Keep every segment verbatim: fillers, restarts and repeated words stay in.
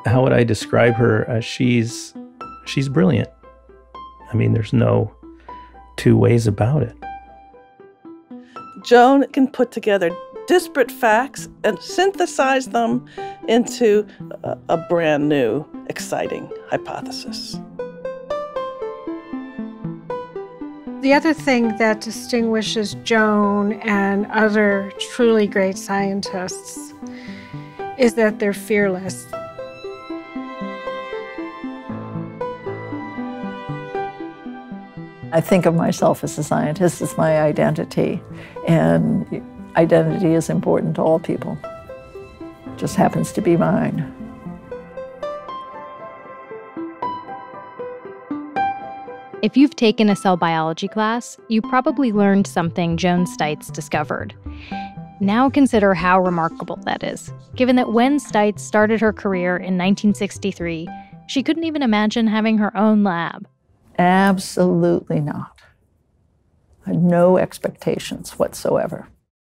how would I describe her? Uh, she's, she's brilliant. I mean, there's no two ways about it. Joan can put together disparate facts and synthesize them into a, a brand new, exciting hypothesis. The other thing that distinguishes Joan and other truly great scientists is that they're fearless. I think of myself as a scientist as my identity, and identity is important to all people. It just happens to be mine. If you've taken a cell biology class, you probably learned something Joan Steitz discovered. Now consider how remarkable that is, given that when Steitz started her career in nineteen sixty-three, she couldn't even imagine having her own lab. Absolutely not. I had no expectations whatsoever.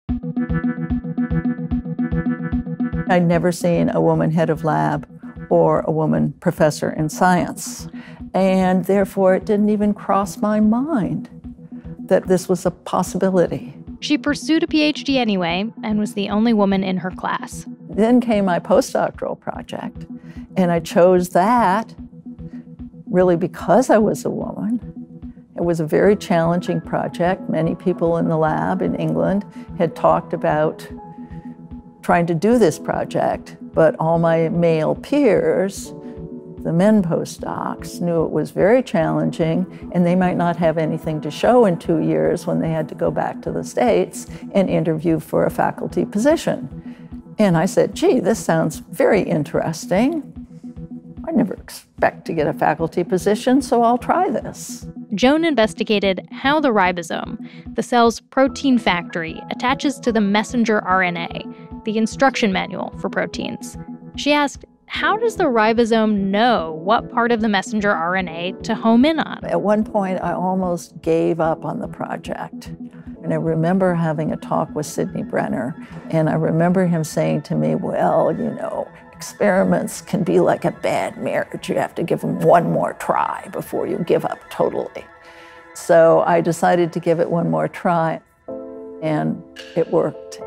I'd never seen a woman head of lab or a woman professor in science, and therefore it didn't even cross my mind that this was a possibility. She pursued a P H D anyway and was the only woman in her class. Then came my postdoctoral project, and I chose that really because I was a woman. It was a very challenging project. Many people in the lab in England had talked about trying to do this project, but all my male peers, the men postdocs, knew it was very challenging and they might not have anything to show in two years when they had to go back to the States and interview for a faculty position. And I said, gee, this sounds very interesting. I never expect to get a faculty position, so I'll try this. Joan investigated how the ribosome, the cell's protein factory, attaches to the messenger R N A, the instruction manual for proteins. She asked, how does the ribosome know what part of the messenger R N A to home in on? At one point, I almost gave up on the project. And I remember having a talk with Sidney Brenner, and I remember him saying to me, well, you know, experiments can be like a bad marriage. You have to give them one more try before you give up totally. So I decided to give it one more try, and it worked.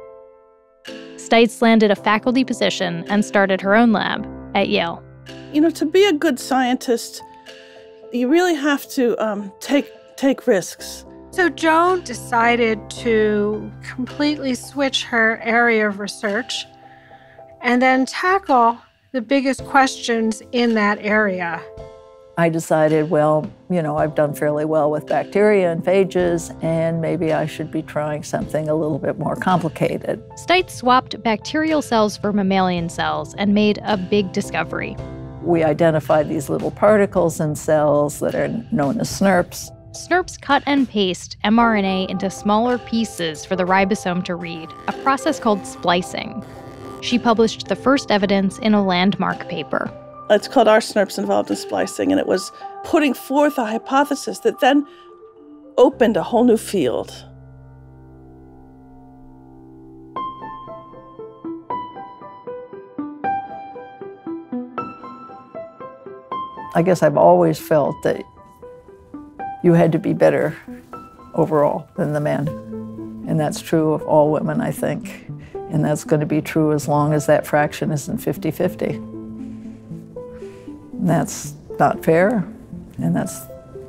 Steitz landed a faculty position and started her own lab at Yale. You know, to be a good scientist, you really have to um, take, take risks. So Joan decided to completely switch her area of research and then tackle the biggest questions in that area. I decided, well, you know, I've done fairly well with bacteria and phages, and maybe I should be trying something a little bit more complicated. Steitz swapped bacterial cells for mammalian cells and made a big discovery. We identified these little particles in cells that are known as S N R Ps. S N R Ps cut and paste mRNA into smaller pieces for the ribosome to read, a process called splicing. She published the first evidence in a landmark paper. It's called Are S N R Ps Involved in Splicing? And it was putting forth a hypothesis that then opened a whole new field. I guess I've always felt that you had to be better overall than the men. And that's true of all women, I think. And that's going to be true as long as that fraction isn't fifty fifty. That's not fair, and that's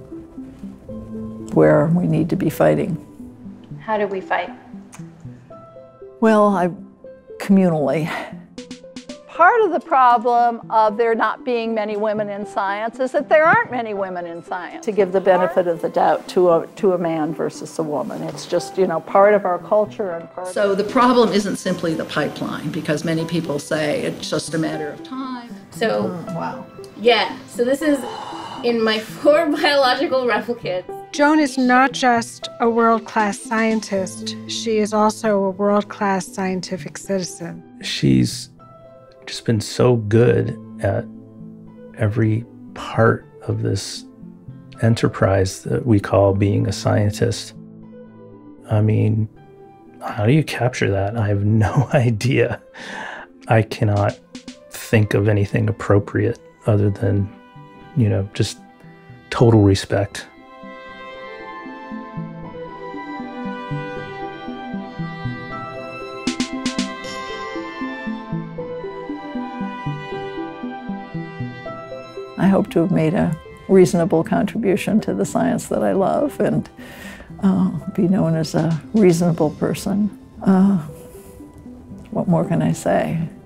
where we need to be fighting. How do we fight? Well, I, communally. Part of the problem of there not being many women in science is that there aren't many women in science. To give the benefit of the doubt to a, to a man versus a woman. It's just, you know, part of our culture and part So the problem isn't simply the pipeline, because many people say it's just a matter of time. So, mm, wow. Yeah, so this is in my four biological replicates. Joan is not just a world-class scientist, she is also a world-class scientific citizen. She's just been so good at every part of this enterprise that we call being a scientist. I mean, how do you capture that? I have no idea. I cannot think of anything appropriate other than, you know, just total respect. I hope to have made a reasonable contribution to the science that I love and uh, be known as a reasonable person. Uh, what more can I say?